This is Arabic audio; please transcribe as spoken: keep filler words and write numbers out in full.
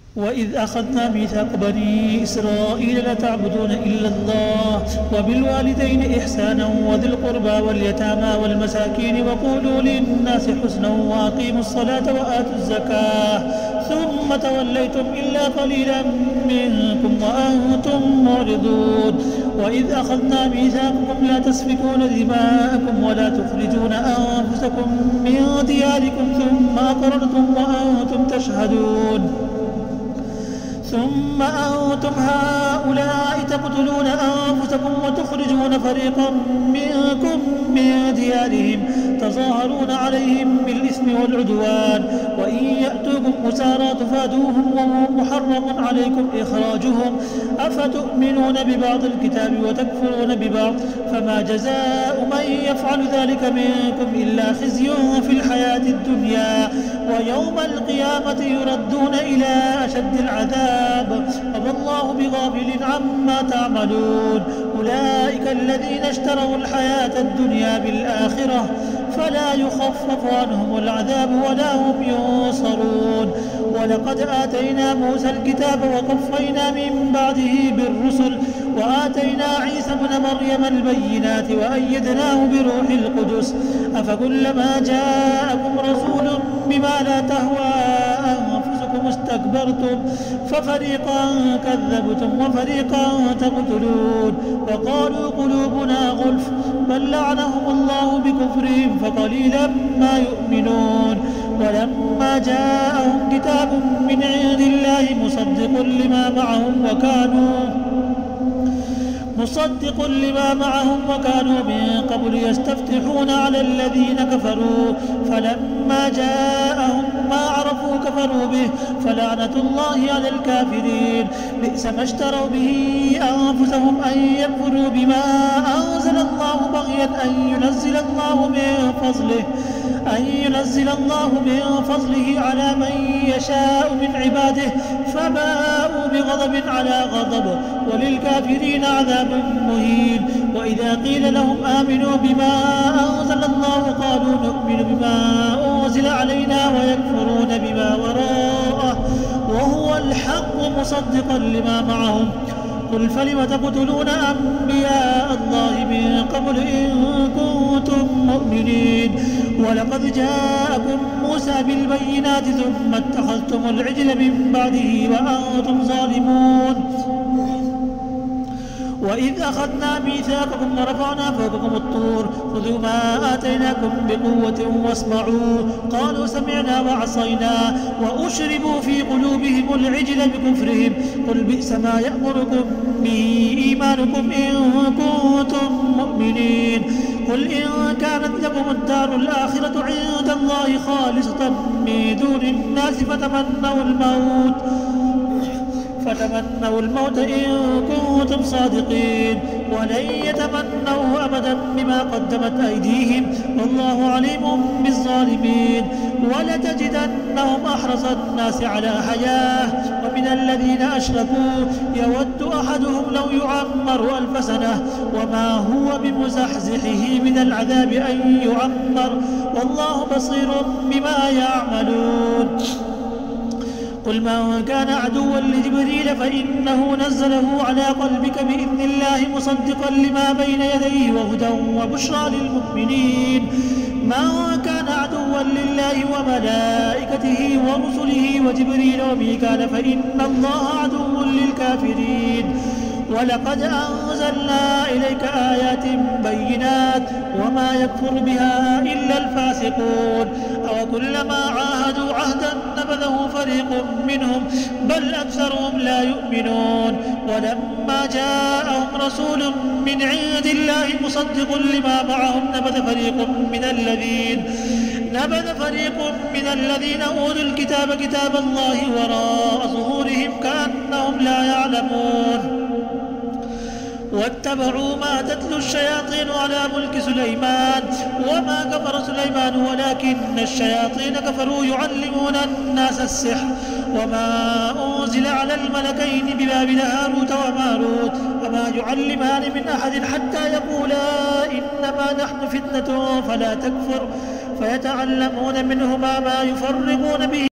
وإذ أخذنا ميثاق بني إسرائيل لا تعبدون إلا الله وبالوالدين إحسانا وذي القربى واليتامى والمساكين وقولوا للناس حسنا وأقيموا الصلاة وآتوا الزكاة ثم توليتم إلا قليلا منكم وأنتم معرضون. وإذ أخذنا ميثاقكم لا تسفكون دماءكم ولا تخرجون أنفسكم من دياركم ثم أقررتم وأنتم تشهدون ثم أنتم هؤلاء تقتلون أنفسكم وتخرجون فريقا منكم من ديارهم تظاهرون عليهم بالإثم والعدوان وإن يأتوكم أسارى تفادوهم وهو محرم عليكم إخراجهم أفتؤمنون ببعض الكتاب وتكفرون ببعض فما جزاء من يفعل ذلك منكم إلا خزي في الحياة الدنيا ويوم القيامة يردون إلى أشد العذاب وما الله بغافل عما تعملون. أولئك الذين اشتروا الحياة الدنيا بالآخرة فلا يخفف عنهم العذاب ولا هم ينصرون. ولقد آتينا موسى الكتاب وقفينا من بعده بالرسل وآتينا عيسى ابن مريم البينات وأيدناه بروح القدس أفكلما جاءكم رسول بما لا تهوى أنفسكم استكبرتم ففريقا كذبتم وفريقا تقتلون وقالوا قلوبنا غلف بل لعنهم الله بكفرهم فقليلا ما يؤمنون. ولما جاءهم كتاب من عند الله مصدق لما معهم وكانوا مصدق لما معهم وكانوا من قبل يستفتحون على الذين كفروا فلما جاءهم ما عرفوا كفروا به فلعنة الله على الكافرين. بئس ما اشتروا به أنفسهم أن يكفروا بما أنزل الله بغيا أن ينزل الله من فضله أن ينزل الله من فضله على من يشاء من عباده فباءوا بغضب على غضب وللكافرين عذاب مهين. وإذا قيل لهم آمنوا بما أنزل الله قالوا نؤمن بما أنزل علينا ويكفرون بما وراءه وهو الحق مصدقا لما معهم. قل فلم تقتلون أنبياء الله من قبل إن كنتم مؤمنين ولقد جاءكم موسى بالبينات ثم اتخذتم العجل من بعده وأنتم ظالمون. وإذ أخذنا ميثاقكم ورفعنا فوقكم الطور خذوا ما آتيناكم بقوة واسمعوا قالوا سمعنا وعصينا وأشربوا في قلوبهم العجل بكفرهم قل بئس ما يأمركم به إيمانكم إن كنتم مؤمنين. قل إن كانت لكم الدار الآخرة عند الله خالصة من دون الناس فتمنوا الموت فتمنوا الموت إن كنتم صادقين ولن يتمنوه أبدا بما قدمت أيديهم والله عليم بالظالمين. ولتجدنهم أحرص الناس على حياة ومن الذين أشركوا يود أحدهم لو يعمر ألف سنة وما هو بمزحزحه من العذاب أن يعمر والله بصير بما يعملون. قل من كان عدوا لجبريل فإنه نزله على قلبك بإذن الله مصدقا لما بين يديه وهدى وبشرى للمؤمنين. من كان عدوا لله وملائكته ورسله وجبريل وميكال فإن الله عدو للكافرين. ولقد أنزلنا إليك آيات بينات وما يكفر بها إلا الفاسقون أو كلما عاهدوا عهدا نبذه فريق منهم بل أكثرهم لا يؤمنون. ولما جاءهم رسول من عند الله مصدق لما معهم نبذ فريق من الذين نبذ فريق من الذين أوتوا الكتاب كتاب الله وراء ظهورهم كأنهم لا يعلمون. واتبعوا ما تتلو الشياطين على ملك سليمان وما كفر سليمان ولكن الشياطين كفروا يعلمون الناس السحر وما أنزل على الملكين ببابل هاروت وماروت وما يعلمان من أحد حتى يقولا إنما نحن فتنة فلا تكفر فيتعلمون منهما ما يفرقون به